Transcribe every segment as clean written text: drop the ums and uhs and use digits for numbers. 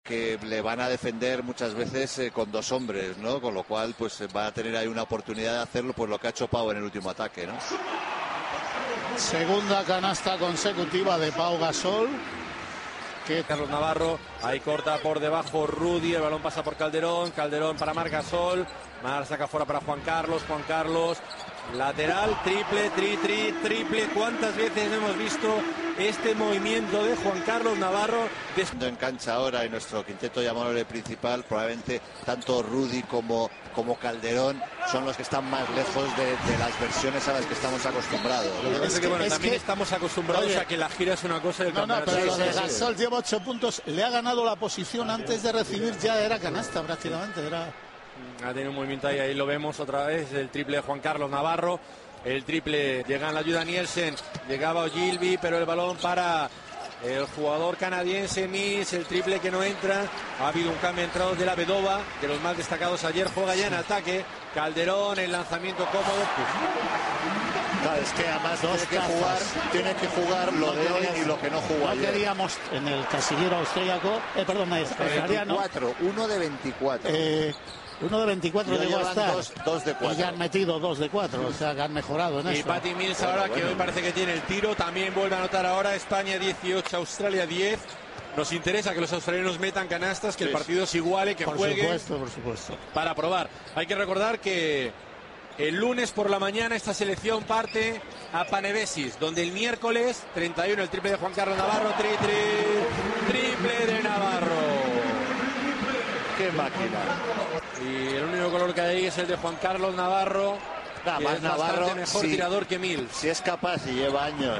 que le van a defender muchas veces con dos hombres, ¿no? Con lo cual pues va a tener ahí una oportunidad de hacerlo, pues lo que ha hecho Pau en el último ataque, ¿no? Segunda canasta consecutiva de Pau Gasol. Carlos Navarro, ahí corta por debajo Rudy, el balón pasa por Calderón, Calderón para Marc Gasol, Marc saca fuera para Juan Carlos, lateral, triple, triple. ¿Cuántas veces hemos visto este movimiento de Juan Carlos Navarro? En cancha ahora en nuestro quinteto llamador principal, probablemente tanto Rudy como Calderón son los que están más lejos de las versiones a las que estamos acostumbrados. Lo que pasa es que, bueno, también estamos acostumbrados a que la gira es una cosa y el campeonato. Pero lo de Gasol lleva 8 puntos, le ha ganado la posición antes de recibir, ya era canasta prácticamente. Ha tenido un movimiento ahí lo vemos otra vez, el triple de Juan Carlos Navarro, el triple llega en la ayuda Nielsen, llegaba Ogilvy, pero el balón para el jugador canadiense Mills, el triple que no entra, ha habido un cambio de entrados de la Vedova, de los más destacados ayer, juega ya en ataque, Calderón, el lanzamiento cómodo. Claro, es que además tiene que jugar lo de hoy y lo que no jugó ayer. Queríamos en el casillero austríaco, australiano. 1 de 24. 1 de 24 llegó a estar. 2 de 4. Y ya han metido 2 de 4, o sea que han mejorado en eso. Y Patty Mills ahora, que hoy parece que tiene el tiro, también vuelve a anotar ahora. España 18, Australia 10. Nos interesa que los australianos metan canastas, que el partido se iguale, que jueguen. Por supuesto. Para probar. Hay que recordar que el lunes por la mañana esta selección parte a Panevesis, donde el miércoles 31 el triple de Juan Carlos Navarro, triple de Navarro. ¡Qué máquina! Y el único color que hay es el de Juan Carlos Navarro. Más Navarro, mejor tirador que Mills. Si es capaz y lleva años.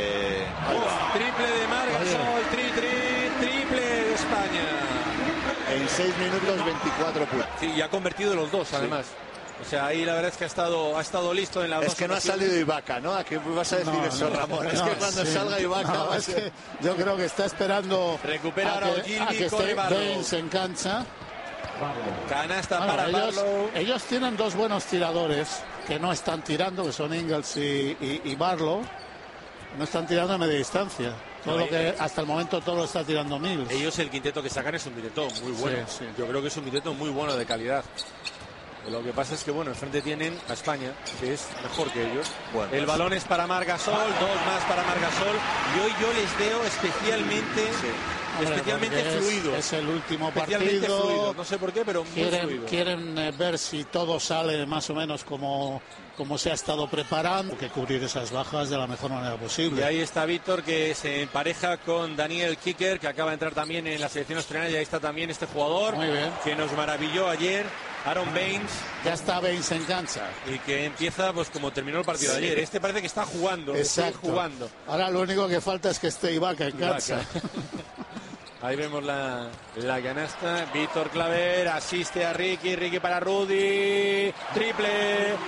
Triple de Marc Gasol, triple de España. En 6 minutos 24 puntos. Sí, y ha convertido los dos, además. O sea, ahí la verdad es que ha estado listo en la dos. Es que no ha salido Ibaka, ¿no? ¿A qué vas a decir eso, Ramón? Es que cuando salga Ibaka es que yo creo que está esperando recupera a que esté Baines en cancha. Canasta para Barlow. Ellos tienen dos buenos tiradores que no están tirando, que son Ingles y Barlow. No están tirando a media distancia. Todo lo que hasta el momento todo lo está tirando Mills. Ellos el quinteto que sacan es un quinteto muy bueno. Sí. Yo creo que es un quinteto muy bueno de calidad. Lo que pasa es que, bueno, enfrente tienen a España, que es mejor que ellos. Bueno, el balón es para Marc Gasol, 2 más para Marc Gasol. Y hoy yo les veo especialmente fluidos. Es el último partido. Fluido. No sé por qué, pero quieren ver si todo sale más o menos como se ha estado preparando. Hay que cubrir esas bajas de la mejor manera posible. Y ahí está Víctor, que se empareja con Daniel Kicker, que acaba de entrar también en la selección australiana. Y ahí está también este jugador que nos maravilló ayer, Aaron Baines. Ya está Baines en cancha. Y que empieza pues como terminó el partido de ayer. Este parece que está jugando. Exacto. Ahora lo único que falta es que esté Ibaka en cancha. Ahí vemos la canasta. Víctor Claver asiste a Ricky para Rudy. Triple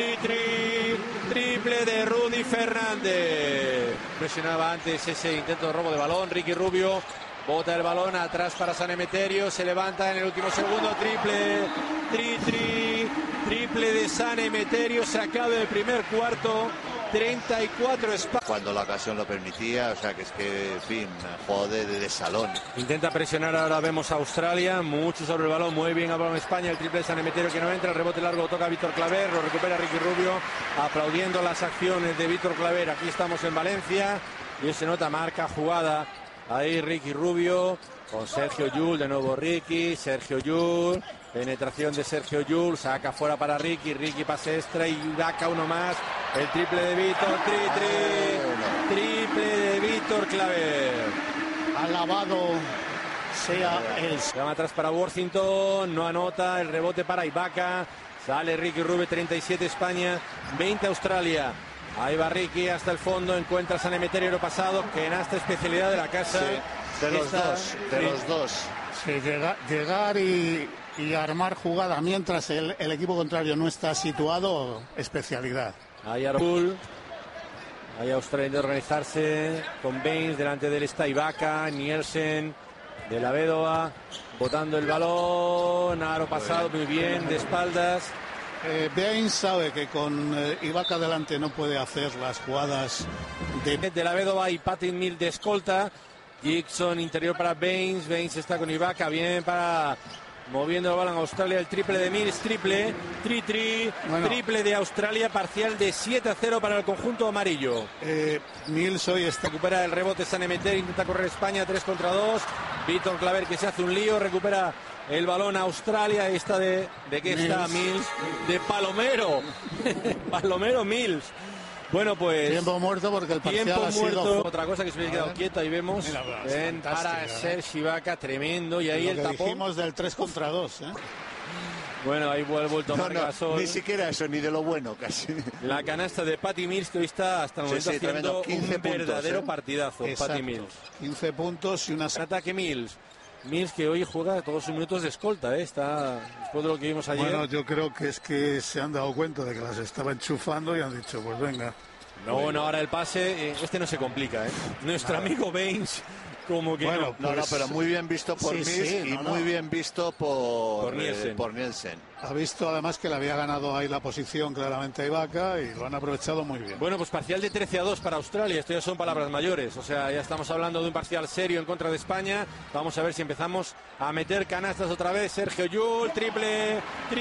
de Rudy Fernández. Presionaba antes ese intento de robo de balón. Ricky Rubio bota el balón atrás para San Emeterio. Se levanta en el último segundo. Triple de San Emeterio. Se acaba el primer cuarto. 34 España. Cuando la ocasión lo permitía, o sea que es que, en fin, juego de salón. Intenta presionar, ahora vemos a Australia, mucho sobre el balón, muy bien a balón España, el triple de San Emeterio que no entra, el rebote largo toca Víctor Claver, lo recupera Ricky Rubio, aplaudiendo las acciones de Víctor Claver. Aquí estamos en Valencia, y se nota marca, jugada, ahí Ricky Rubio, con Sergio Llull, de nuevo Sergio Llull, penetración de Sergio Llull, saca fuera para Ricky pase extra y Ibaka uno más, el triple de Víctor, triple de Víctor Claver. Alabado sea él. Se va atrás para Worthington, no anota, el rebote para Ibaka, sale Ricky Rubio, 37 España, 20 Australia. Ahí va Ricky hasta el fondo, encuentra San Emeterio lo pasado, que en esta especialidad de la casa. De los dos. Sí, llegar y armar jugada mientras el equipo contrario no está situado, especialidad. Ahí Arbull, ahí Australia de organizarse con Baines, delante del está Ibaka, Nielsen, de la Vedova, botando el balón, aro pasado muy bien, de espaldas. Baines sabe que con Ibaka delante no puede hacer las jugadas de la Vedova y Patty Mills de escolta. Dixon, interior para Baines. Baines está con Ibaka, bien para... Moviendo el balón a Australia, el triple de Mills, triple de Australia, parcial de 7-0 para el conjunto amarillo. Mills hoy está... Recupera el rebote San Emeterio, intenta correr España, 3 contra 2. Víctor Claver que se hace un lío, recupera el balón a Australia. Esta de qué está Mills, de Palomero. Palomero Mills. Bueno, pues... Tiempo muerto porque el parcial tiempo ha muerto. sido... Otra cosa que se hubiera quedado quieta, ahí vemos. Ven para Serge Ibaka, tremendo. Y ahí lo el que tapón. dijimos del 3 contra 2, ¿eh? Bueno, ahí vuelto a Marc Gasol. Ni siquiera eso, ni de lo bueno casi. La canasta de Patty Mills, que hoy está hasta el momento haciendo 15 un verdadero partidazo. Patty Mills. 15 puntos y una... Ataque Mills. Mills que hoy juega todos sus minutos de escolta, ¿eh? Está después de lo que vimos ayer. Bueno, yo creo que es que se han dado cuenta de que las estaba enchufando y han dicho, pues venga. No, bueno, ahora el pase, este no se complica, ¿eh? Nuestro amigo Baines, como que bueno, no. No, pero muy bien visto por Mills muy bien visto por Nielsen. Ha visto además que le había ganado ahí la posición claramente a Ibaka y lo han aprovechado muy bien. Bueno, pues parcial de 13-2 para Australia. Esto ya son palabras mayores. O sea, ya estamos hablando de un parcial serio en contra de España. Vamos a ver si empezamos a meter canastas otra vez. Sergio Llull, triple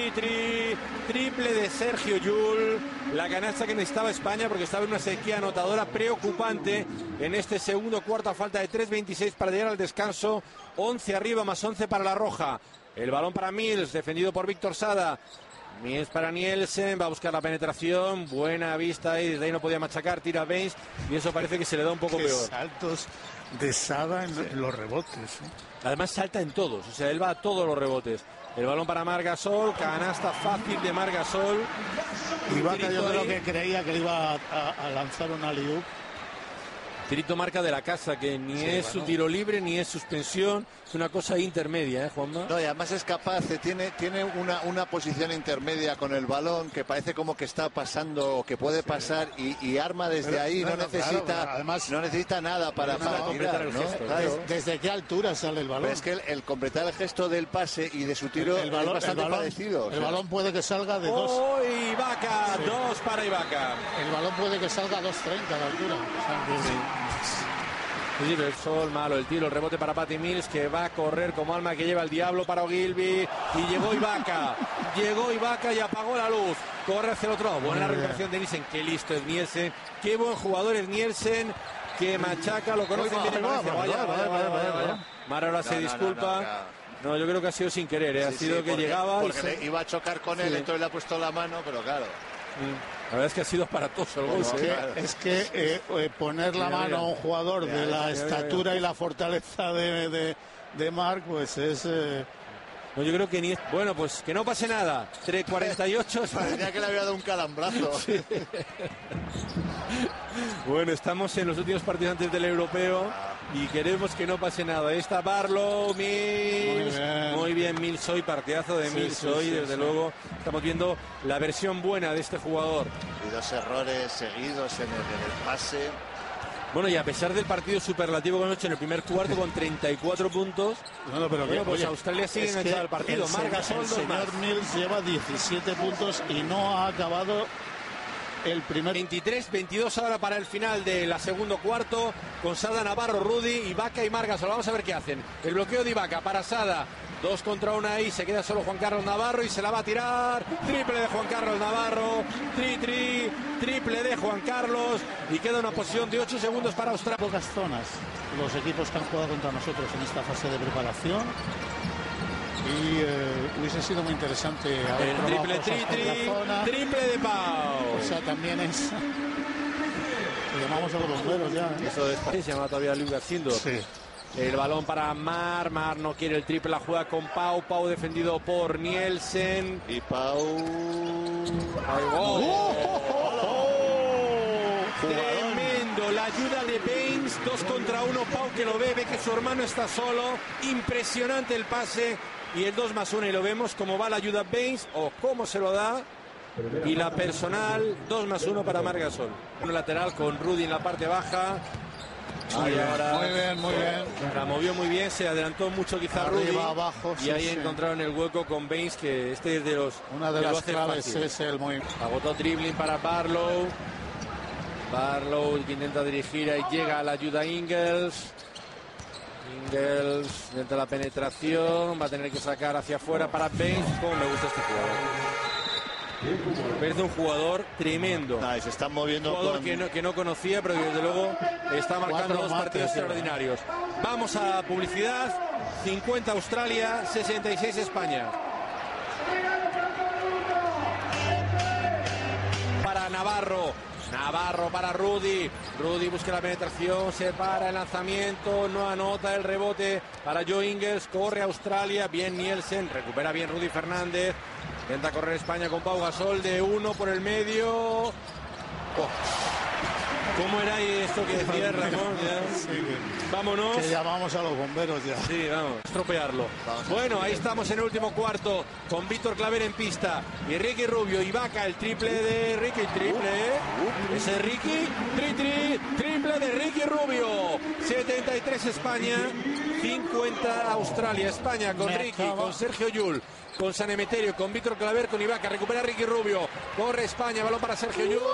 de Sergio Llull. La canasta que necesitaba España porque estaba en una sequía anotadora preocupante en este segundo cuarto a falta de 3:26 para llegar al descanso. 11 arriba más 11 para la roja. El balón para Mills, defendido por Víctor Sada. Mills para Nielsen, va a buscar la penetración. Buena vista ahí, desde ahí no podía machacar. Tira Baines y eso parece que se le da un poco peor. Saltos de Sada en los rebotes, ¿eh? Además salta en todos, o sea, él va a todos los rebotes. El balón para Marc Gasol, canasta fácil de Marc Gasol. Ibaka yo creo que creía que le iba a lanzar una alley-oop. Tirito marca de la casa, que ni es su tiro libre ni es suspensión, es una cosa intermedia, Juanma. No, y además es capaz, tiene una posición intermedia con el balón que parece como que está pasando o que puede pasar y arma desde ahí, no necesita nada para completar el gesto. Claro. ¿Desde qué altura sale el balón? Pero es que el completar el gesto del pase y de su tiro es bastante parecido. El balón puede que salga de 2. ¡Oh, Ibaka! 2 para Ibaka. El balón puede que salga a 2.30 de altura. O sea, Sí, pero el sol malo, el tiro, el rebote para Patty Mills, que va a correr como alma que lleva el diablo para Ogilvy. Y llegó Ibaka y apagó la luz. Corre hacia el otro lado. Buena recuperación de Nielsen. Qué listo es Nielsen. Qué buen jugador es Nielsen. Que machaca, lo conocen bien. Vaya. Mara se disculpa. No, yo creo que ha sido sin querer, ha sido que llegaba. Porque iba a chocar con él, entonces le ha puesto la mano, pero claro. La verdad es que ha sido aparatoso el gol. Es que poner la mano a un jugador de la estatura y la fortaleza de Marc, pues es... No, yo creo que ni... Bueno, pues que no pase nada. 3:48. Parecía que le había dado un calambrazo. Sí. Bueno, estamos en los últimos partidos antes del europeo y queremos que no pase nada. Ahí está Barlow, Mills. Muy bien Mills hoy, partidazo de Mills hoy, desde luego. Estamos viendo la versión buena de este jugador. Y 2 errores seguidos en el pase. Bueno, y a pesar del partido superlativo que hemos hecho en el primer cuarto con 34 puntos, pues Australia sigue enganchado al partido. El señor Mills lleva 17 puntos y no ha acabado el primer... 23-22 ahora para el final de la segundo cuarto, con Sada, Navarro, Rudy, Ibaka y Marc Gasol. Vamos a ver qué hacen. El bloqueo de Ibaka para Sada. 2 contra 1 ahí, se queda solo Juan Carlos Navarro y se la va a tirar. Triple de Juan Carlos Navarro. Triple de Juan Carlos. Y queda una posición de 8 segundos para Australia. Pocas zonas los equipos que han jugado contra nosotros en esta fase de preparación. Y hubiese sido muy interesante haber el triple de Pau. O sea, también es... Le llamamos a los bomberos ya, ¿eh? Eso es, se llama todavía Luke Garcindo. Sí. El balón para Mar no quiere el triple, la juega con Pau defendido por Nielsen. Y Pau... Tremendo, la ayuda de Baines, 2 contra 1, Pau que lo ve que su hermano está solo, impresionante el pase y el 2+1 y lo vemos cómo va la ayuda Baines o cómo se lo da. Y la personal, 2+1 para Marc Gasol. Un lateral con Rudy en la parte baja. Muy bien. La movió muy bien, se adelantó mucho quizá Rudy. Abajo, y ahí encontraron el hueco con Baines, que este es de los... Una de las claves es el movimiento. Agotó dribbling para Barlow. Barlow que intenta dirigir, ahí llega a la ayuda Ingles. Ingels dentro de la penetración, va a tener que sacar hacia afuera para Baines. Como me gusta este jugador. Parece un jugador tremendo. Se están moviendo un jugador que no conocía, pero que desde luego está marcando dos partidos extraordinarios. Vamos a publicidad. 50 Australia, 66 España. Para Navarro para Rudy busca la penetración, se para el lanzamiento, no anota el rebote para Joe Ingles, corre Australia, bien Nielsen, recupera bien Rudy Fernández, intenta correr España con Pau Gasol de uno por el medio. ¿Cómo era esto que decía Ramón? Sí, vámonos. Que llamamos a los bomberos ya. Sí, vamos, estropearlo. Bueno, ahí estamos en el último cuarto con Víctor Claver en pista y Ricky Rubio. Ibaka, el triple de Ricky, ese Ricky, triple de Ricky Rubio. 73 España, 50 Australia. España con Ricky, con Sergio Llull, con San Emeterio, con Víctor Claver, con Ibaka. Recupera Ricky Rubio. Corre España, balón para Sergio Llull.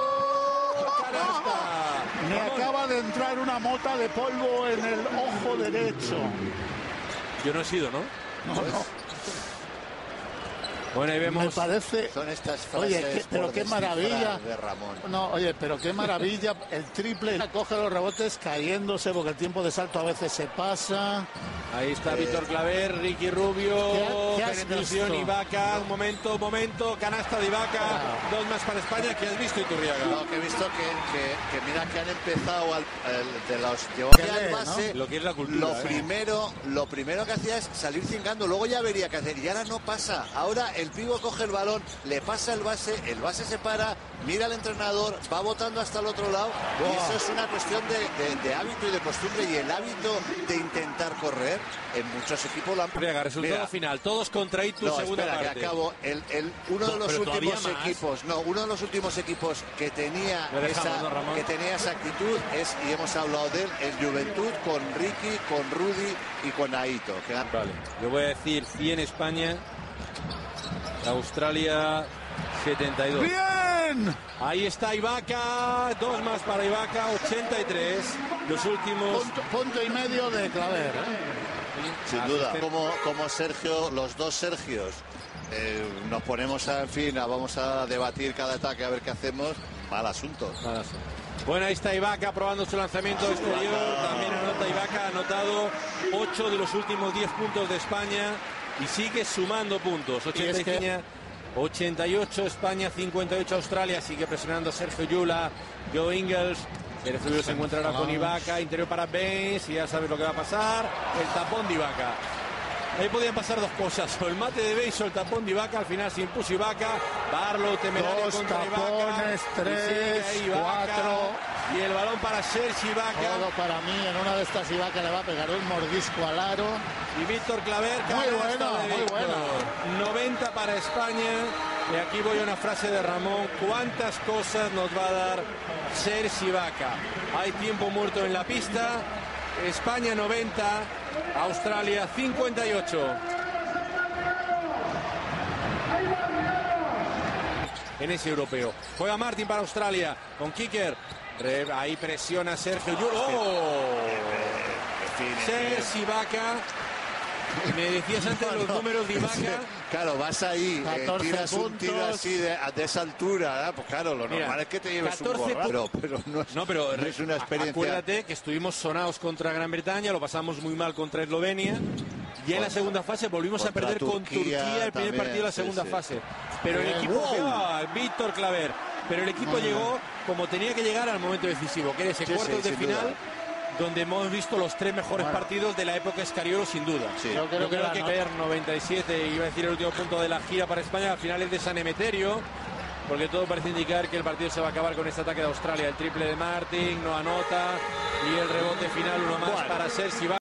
Me acaba de entrar una mota de polvo en el ojo derecho. Yo no he sido, ¿no? No. Bueno, ahí vemos. Me parece. Son estas frases. Oye, pero qué maravilla. De Ramón. No, oye, pero qué maravilla. El triple coge los rebotes cayéndose porque el tiempo de salto a veces se pasa. Ahí está Víctor Claver, Ricky Rubio, ¿Qué has penetración, visto? Ibaka, un momento, canasta de Ibaka, dos más para España. ¿Qué has visto, Iturriaga? No, que he visto que mira que han empezado de los llevó al base, ¿no? Lo que es la cultura. Lo primero que hacía es salir cingando, luego ya vería qué hacer y ahora no pasa. Ahora el pivo coge el balón, le pasa el base se para, mira al entrenador, va botando hasta el otro lado y eso es una cuestión de hábito y de costumbre y el hábito de intentar correr. En muchos equipos lo han... Resultado final, todos contra Itu, segunda parte. Que acabo. Uno de los últimos equipos que tenía esa actitud es, y hemos hablado de él, el Juventud con Ricky, con Rudy y con Aito. Vale, yo voy a decir 100 España, Australia 72. ¡Bien! Ahí está Ibaka, dos más para Ibaka, 83. Los últimos... Punto y medio de Claver, Sin duda. Como Sergio, los dos Sergios, nos ponemos vamos a debatir cada ataque a ver qué hacemos. Mal asunto. Bueno, ahí está Ibaka probando su lanzamiento exterior. También anota Ibaka, ha anotado 8 de los últimos 10 puntos de España y sigue sumando puntos. 88 España, 58 Australia. Sigue presionando a Sergio Llull, Joe Ingles. El estudio se encuentra ahora con Ibaka, interior para Baines, y ya sabes lo que va a pasar. El tapón de Ibaka. Ahí podían pasar dos cosas, o el mate de Baines o el tapón de Ibaka. Al final se impuso Ibaka. Barlow temerario contra Ibaka. 3, 4. Y el balón para Sergi Ibaka. Todo para mí, en una de estas Ibaka le va a pegar un mordisco al aro. Y Víctor Claver, muy bueno. 90 para España. Y aquí voy a una frase de Ramón. ¿Cuántas cosas nos va a dar Sergi Ibaka? Hay tiempo muerto en la pista. España 90, Australia 58. En ese europeo. Juega Martin para Australia con Kicker. Ahí presiona Sergio Llull. Sergi Ibaka. Me decías antes los números de Ibaka. Claro, vas ahí, tiras un tiro así de esa altura, pues claro, lo normal es que te lleves un borrado, pero no es una experiencia. Acuérdate que estuvimos sonados contra Gran Bretaña, lo pasamos muy mal contra Eslovenia, y en la segunda fase volvimos a perder con Turquía el primer partido de la segunda fase. Pero el equipo, Víctor Claver, pero el equipo llegó como tenía que llegar al momento decisivo, que era ese cuartos de final, donde hemos visto los tres mejores partidos de la época Escariolo, sin duda. Yo creo que caer 97, iba a decir el último punto de la gira para España, al final es de San Emeterio, porque todo parece indicar que el partido se va a acabar con este ataque de Australia. El triple de Martin no anota y el rebote final, uno más para Sergi Ibaka.